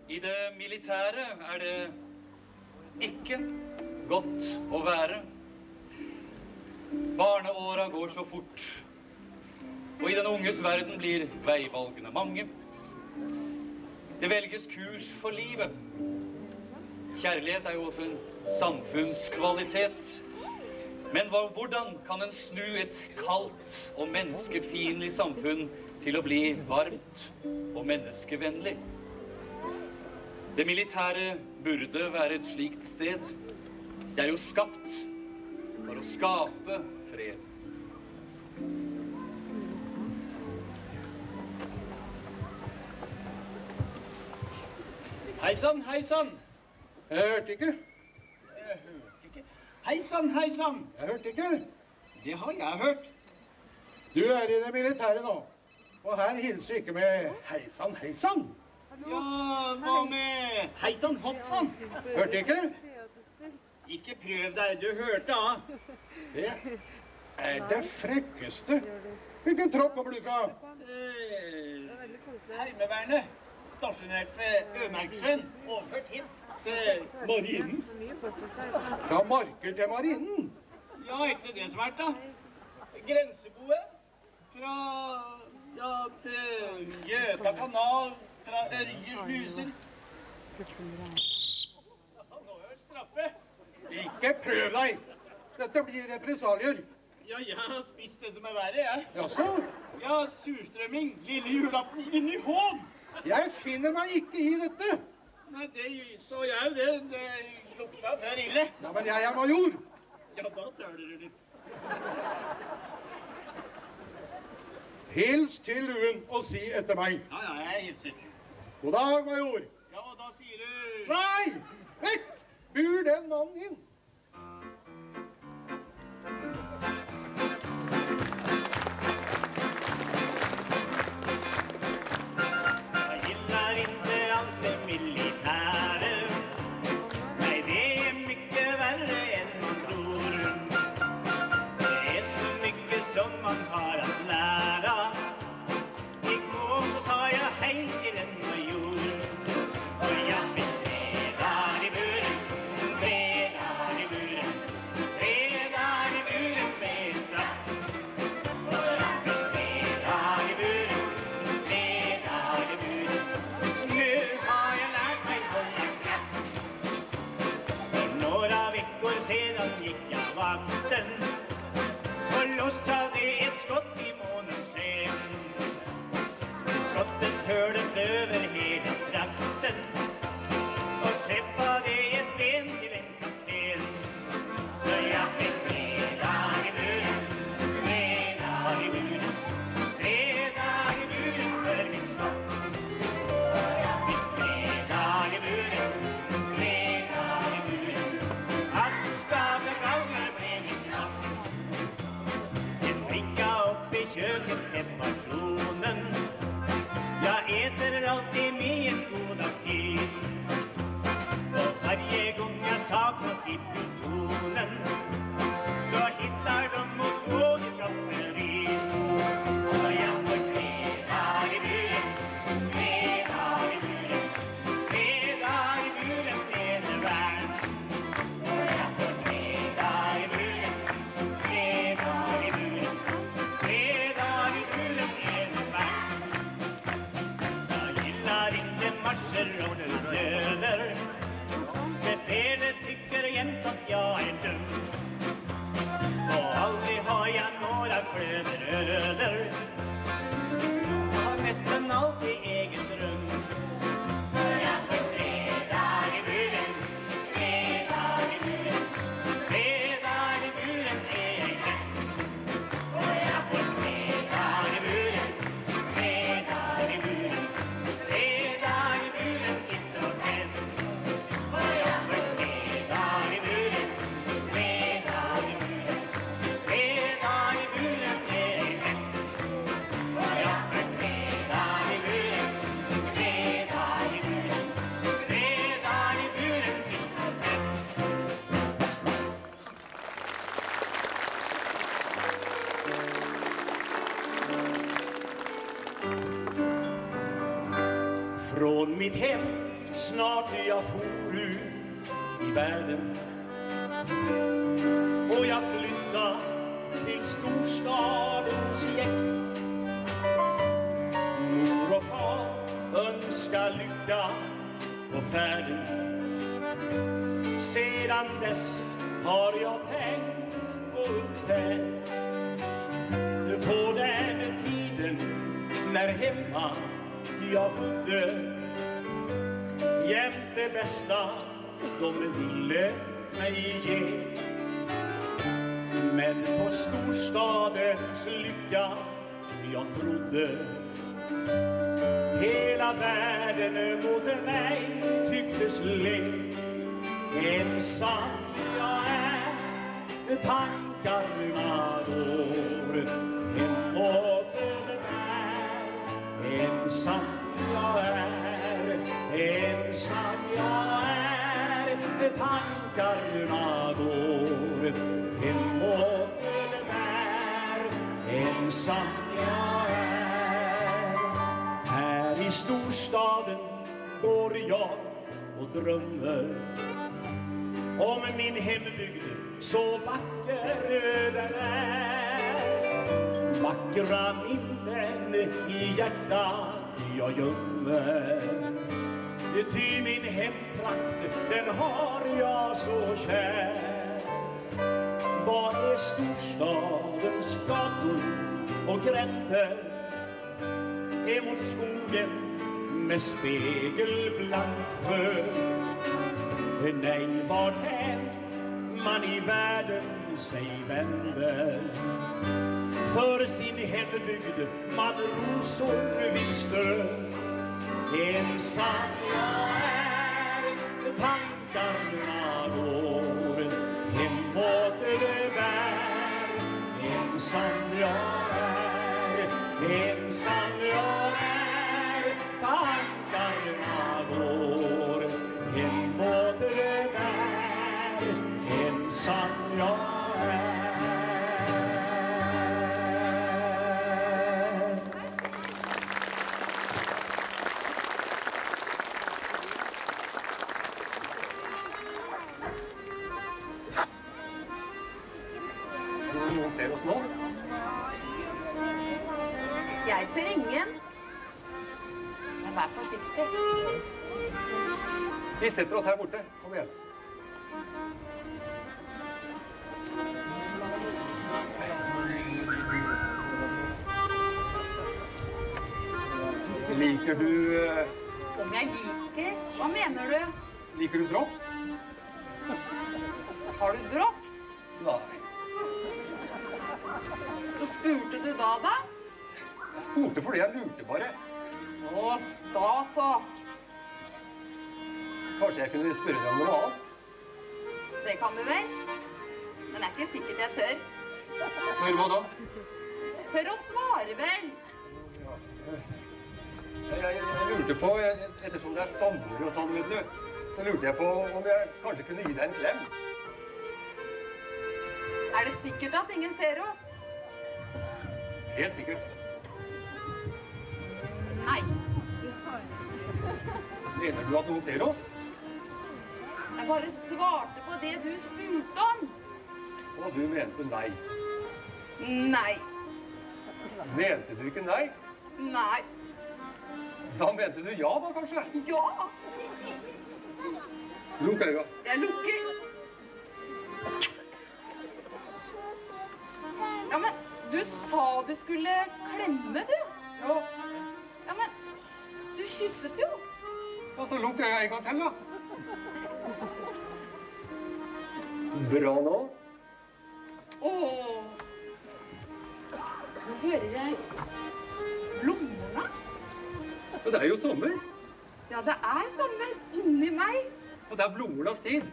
I det militære det ikke godt å være. Barneåra går så fort, og i den unges verden blir veivalgene mange. Det velges kurs for livet. Kjærlighet jo også en samfunnskvalitet. Men hvordan kan en snu et kaldt og menneskefiendtlig samfunn til å bli varmt og menneskevennlig? Det militære burde være et slikt sted. Det jo skapt for å skape fred. Heisann, heisann! Jeg hørte ikke. Heisann, heisann! Jeg hørte ikke. Det har jeg hørt. Du i det militære nå, og her hilser ikke med heisann, heisann. Ja, hva med heisann, hoppsann? Hørte ikke? Ikke prøv deg, du hørte Det det frekkeste. Hvilken tropp kommer du fra? Heimevernet, stasjonert ved Ømerksjøen, overført hit til marinen. Fra marker til marinen? Ja, ikke det svært da. Grenseboe fra, til Gjøta kanal, fra Ørje sluser. Nå det straffe. Ikke prøv deg! Dette blir represalier. Ja, jeg har spist det som verre, jeg. Jaså? Ja, surstrømming, lille julaften, inni hånd. Jeg finner meg ikke i dette. Nei, det så jeg jo det. Det lukta for ille. Ja, men jeg major. Ja, da tøler du litt. Hils til luen og si etter meg. Ja, jeg hilser. God dag, major. Ja, og da sier du... Nei! Vekk! Bur den mannen inn. hem snart jag for ut i världen. Och jag flyttar till storstadens jäkt. Mor och far önskar lycka på färden. Sedan dess har jag tänkt på upptäckt på den tiden när hemma jag bodde. Jämt det bästa de ville mig ge. Men på storstadens lycka jag trodde. Hela världen mot mig tycktes le. Ensam jag är, tankarna går hemåt den här. Ensam jag är, ensam jag är, tankarna går hemåt den här. Ensam jag är. Här i storstaden går jag och drömmer om min hembygd så vacker den är. Vackra minnen i hjärtat jag gömmer. Ty min hemtrakt den har jag så kär. Vad är storstadens gator och gränder? Emot skogen med spegelblank sjö. Nej, varthän man i världen sig vänder. För sin hembygd man rosor vill strö. Ensam jag är, tankarna går hemåt det bär. Ensam jag är, ensam jag är, tankarna går hemåt det bär. Ensam jag är. Noen ser oss nå? Jeg ser ingen. Men vær forsiktig. Vi setter oss her borte. Kom igjen. Liker du... Om jeg liker? Hva mener du? Liker du drops? Har du drops? Nei. Så spurte du da? Jeg spurte fordi jeg lurte bare. Å, da så. Kanskje jeg kunne spørre deg om noe annet? Det kan du vel? Men det er ikke sikkert jeg tør. Tør hva da? Tør å svare vel. Jeg lurte på, ettersom det er sommer og sånn, vet du, så lurte jeg på om jeg kanskje kunne gi deg en klem. Er det sikkert at ingen ser oss? Helt sikkert. Nei. Mener du at noen ser oss? Jeg bare svarte på det du spurte om. Og du mente nei. Nei. Mente du ikke nei? Nei. Da mente du ja da, kanskje? Ja. Lukk øynene. Jeg lukker. Ja, men du sa du skulle klemme, du. Ja. Ja, men du kysset jo. Og så lukk øynene en gang til, da. Bra nå. Åh. Nå hører jeg blommerne. Og det er jo sommer. Ja, det er sommer inni meg. Og det er blommernes tid.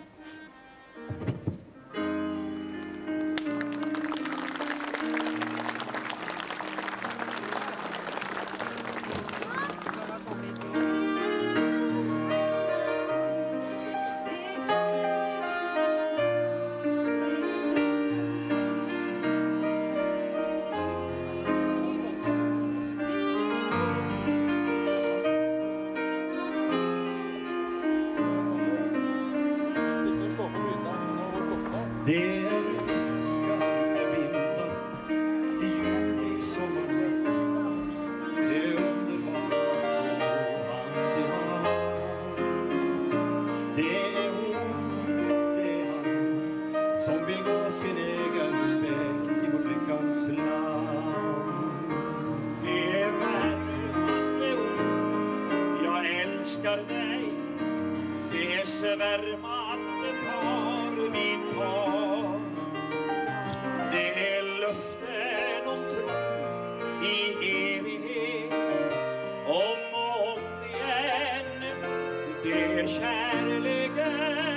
Det är en viskande vindar i juli sommarnatt. Det är underbart att gå hand i hand. Det är hon, det är han som vill gå sin egen väg i vårt lyckans land. Det är värmande ord, jag älskar dig. Det är svärmande par vid par. Det är luften om tro i evighet. Om och om igen, det är kärleken.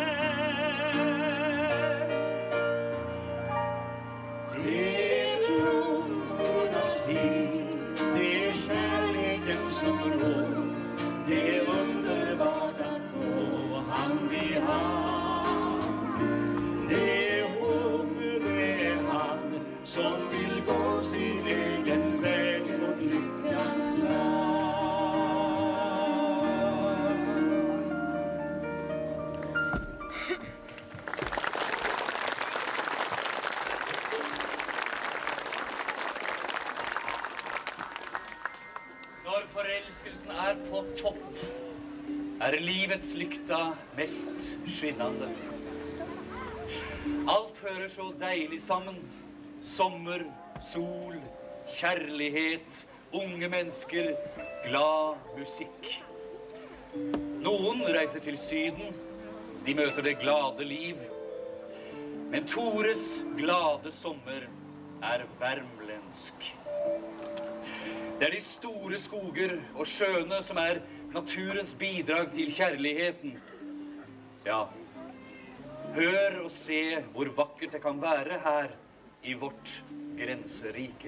Det är blommornas tid, det är kärleken som rår. Det är underbart att gå hand i hand. Det är hon, det är han som vill gå sin egen väg mot lyckans land. Når förälskelsen är på topp är livets lykta mest skinnande. Allt hører så deilig sammen. Sommer, sol, kärlighet, unge mennesker, glad musikk. Noen reiser til Syden, de møter det glade liv. Men Tores glade sommer er värmländsk. Det er de store skoger og sjøene som er naturens bidrag til kjærligheten. Ja, hør og se hvor vakkert det kan være her i vårt grenserike.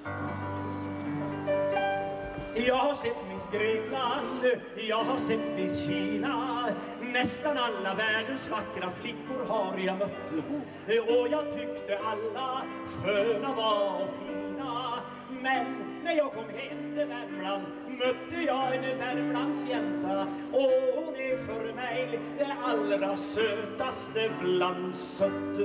Jag har sett Miss Grekland, jag har sett Miss Kina. Nästan alla världens vackra flickor har jag mött. Och jag tyckte alla sköna var och fina. Men när jag kom hem till Värmland mötte jag en Värmlandsjänta. Och hon är för mig det allra sötaste bland sött.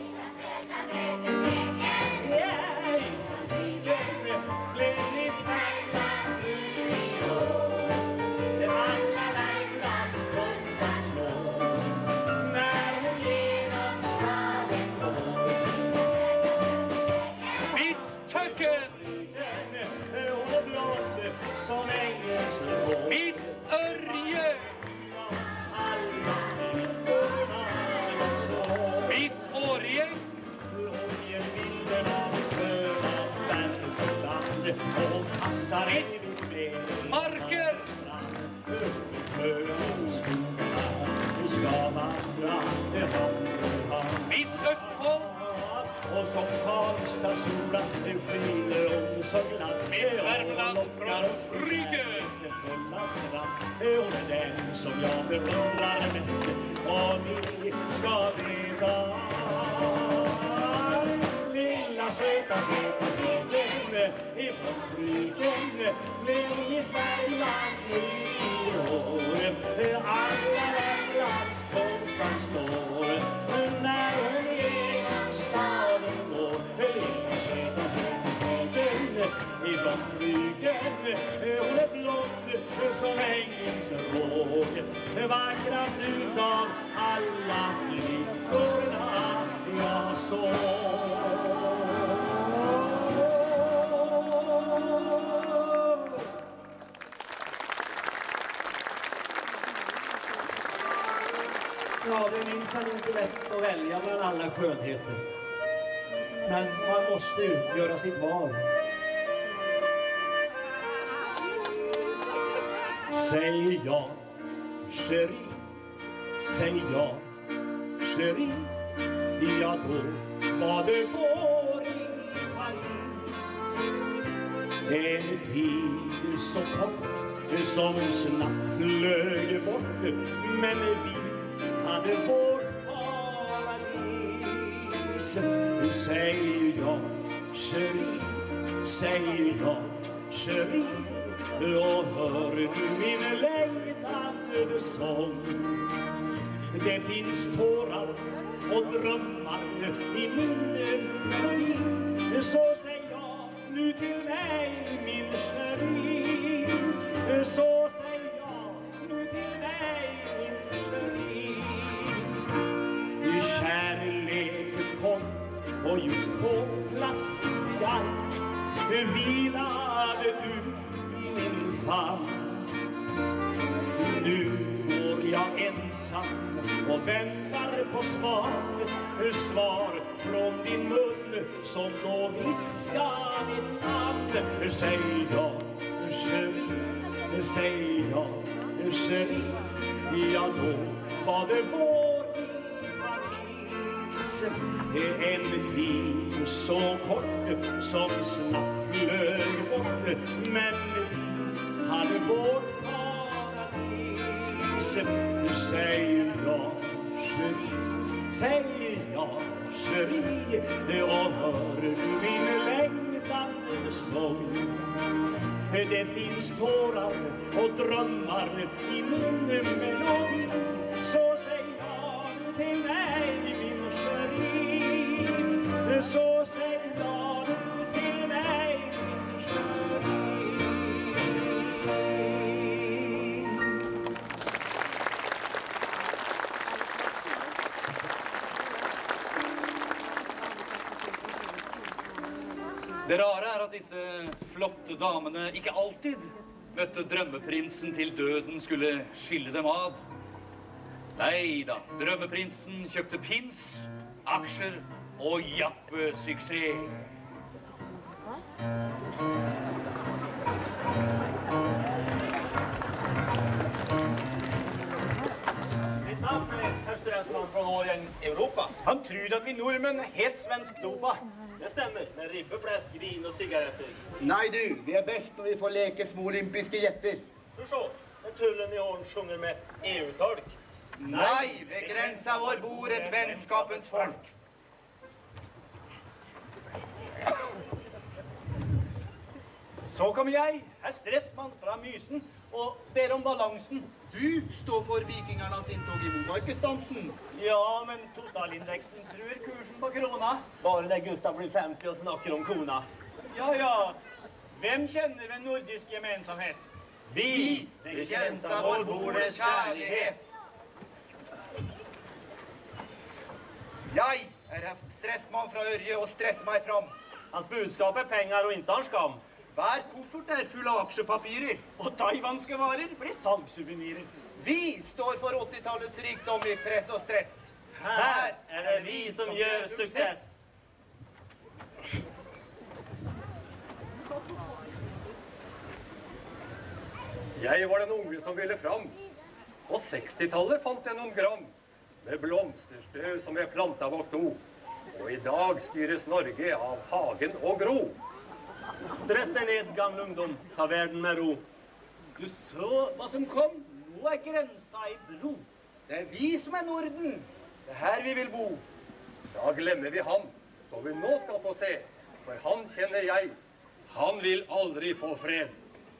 Miss Örje! Miss Årje! Miss Marker! Miss Östfold! Och som Karlstad sola skiner om så glatt. Miss Värmland från Rike! Hon är den som jag beundrar mest. Och ni ska veta, lilla söta flickan ifrån Ryken blev Miss Värmland i år. Alla Värmlands konstant slår när hon genom staden går. Lilla söta flickan ifrån Ryken, hon är blond som ängens råg. Vackrast utav alla flickorna jag såg. Ja, det är minsann inte lätt att välja bland alla skönheter. Men man måste ju göra sitt val. Säg ja, chérie, säg ja, chérie. Ja, då var det vår i Paris. En tid så kort som snabbt flög bort. Men vi hade vårt paradis. Säg ja, chérie, säg ja, chérie. Och hör du min längtande sång. Det finns tårar och drömmar i min melodi. Så säg ja nu till mig min Cherie. Så säg ja nu till mig min Cherie. Kärleken kom och just på plats i allt vilade du i min famn. Nu går jag ensam och väntar på svar från din mun som då viskar ditt namn. Säg ja, Cherie, säg ja, Cherie. Ja, då var det vår i Paris. En tid så kort som snabbt flög bort, men hade vår paradis. Säg ja, Cherie, säg ja, Cherie, och hör du min längtande sång. Det finns tårar och drömmar i min melodi. Så säg ja till mig min Cherie. Så säg ja till mig min Cherie. Det rare at disse flotte damene ikke alltid møtte drømmeprinsen til døden skulle skille dem ad. Nei da, drømmeprinsen kjøpte pins, aksjer og jappesuksess. Från åren Europa. Han tror at vi nordmenn er helt svensk dopa. Det stemmer, med ribbe, flesk, vin og sigaretter. Nei du, vi er best når vi får leke små olympiske jetter. Du så, når tullen i hånden sjunger med EU-tolk. Nei, ved grensa vår bor et vennskapens folk. Så kommer jeg, er stressmann fra Mysen, og ber om balansen. Du står for vikingernas inntog i Momarkestansen. Ja, men totalindeksen truer kursen på krona. Bare det Gustav blir 50 og snakker om kona. Ja, ja. Hvem kjenner en nordisk gemensomhet? Vi, ved grensa vår bor det kjærlighet. Jeg er stressmann fra Ørje og stresser meg fram. Hans budskap er penger og ikke har skam. Hver koffert er full av aksjepapirer. Og taiwanske varer blir salgssouvenirer. Vi står for 80-tallets rikdom i press og stress. Her er det vi som gjør suksess. Jeg var den unge som ville fram. På 60-tallet fant jeg noen gram med blomsterstøv som jeg plantet vårt do. Og i dag styres Norge av Hagen og Gro. Stress deg ned, gamle ungdom. Ta verden med ro. Du så hva som kom. Nå er grensa i bro. Det er vi som er Norden. Det er her vi vil bo. Da glemmer vi ham, som vi nå skal få se. For han kjenner jeg. Han vil aldri få fred.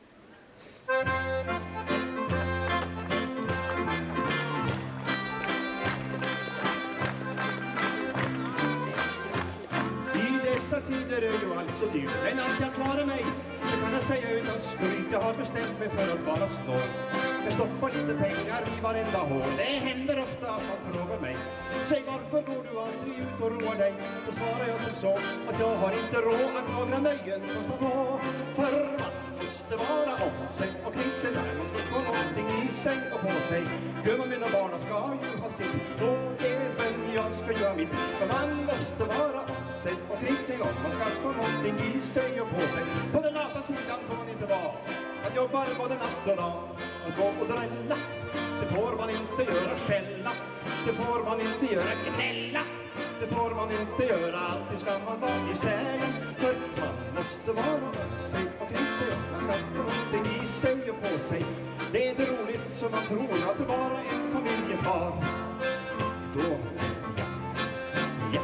Tider er jo alt så dyrt, men alt jeg klarer meg, så kan jeg si uten skryt. Jeg har bestemt meg for å bare stå. Jeg stopper lite penger i varenda hål. Det hender ofte at man frågar meg. Säg varför går du aldrig ut och roar dig? Då svarar jag som så att jag har inte råd att några nöjen kostar på. För man måste vara om sig och kring sig när man ska få någonting i sig och på sig. Gud och mina barn ska ju ha sitt, då även jag ska göra mitt. För man måste vara om sig och kring sig om man ska få någonting i sig och på sig. På den lata sidan får man inte vara. Man jobbar både natt och dag och gå och drälla. Det får man inte göra skälla. Det får man inte göra gnälla. Det får man inte göra. Alltid ska man vara i sägen. För man måste vara om sig och kring sig om man ska få någonting i sig och på sig. Det är inte roligt som man tror att det bara är en familjefar. Då ja.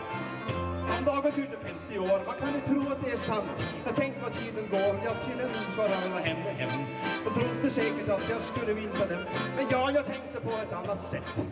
Om dagen fyller 50 år, man kan ju tro att det är sant. Jag tänker vad tiden går, ja till en svarade vad hem. De trodde säkert att jag skulle vinna dem, men jag tänkte på ett annat sätt.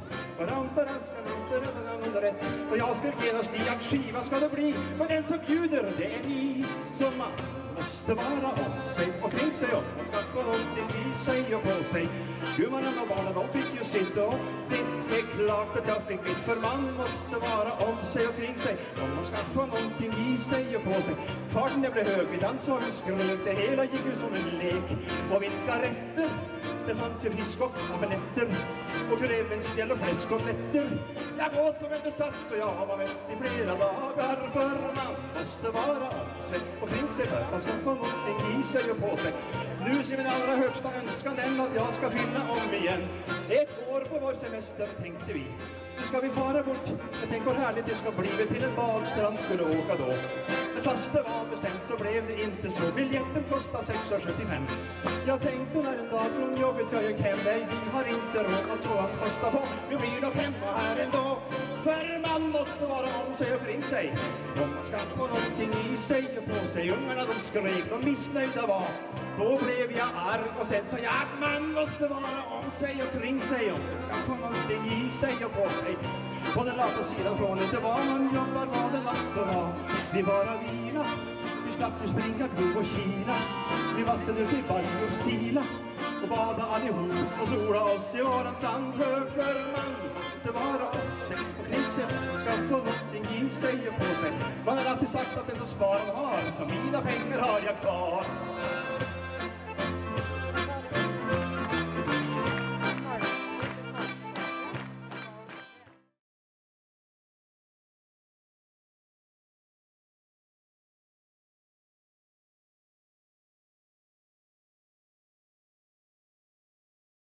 Och jag ska genast i att skiva ska det bli, och den som bjuder det är ni som man måste vara om sig och kring sig och man ska få någonting i sig och på sig. Gummarna och barnen, de fick ju sitt och det är klart att jag fick mitt, för man måste vara om sig och kring sig om man ska få någonting i sig och på sig. Farten det blev hög, vi dansade och skröt, det hela gick ju som en lek. Och vilka rätter, det fanns ju fisk och omeletter och kurevenspjäll och fläskkotetter. Jag åt som en besatt så jag var mätt i flera dagar, för man måste vara om sig och kring sig för man ska få någonting i sig och på sig. Nu ser min allra högsta önskan den att jag ska finna om igen. Ett år på vår semester tänkte vi. Nu ska vi fara bort. Jag tänk vad härligt det ska bli. Vi till en badstrand skulle åka då. Men fast det var bestämt så blev det inte så. Biljetten kostar 6,75. Jag tänkte när en dag från jobbet jag gick hem. Nej, vi har inte råd att så att kosta på. Vi blir dock hemma här ändå. För man måste vara om sig och kring sig om man ska få någonting i sig och på sig. Ungarna de skrek, de missnöjda var. Då blev jag arg och sen sa jag att man måste vara om sig och kring sig om man ska få någonting i sig och på sig. På den raka sidan från inte var man jobbar var det natt och var. Vi bara vila, vi slapp ju springa krog och kila. Vi vatten ut i barg och sila och bada allihop och sola oss i våran sandhög. För man måste vara om sig och kring sig man ska få någonting i sig och på sig. Man har alltid sagt att den som sparar har, så mina pengar har jag kvar.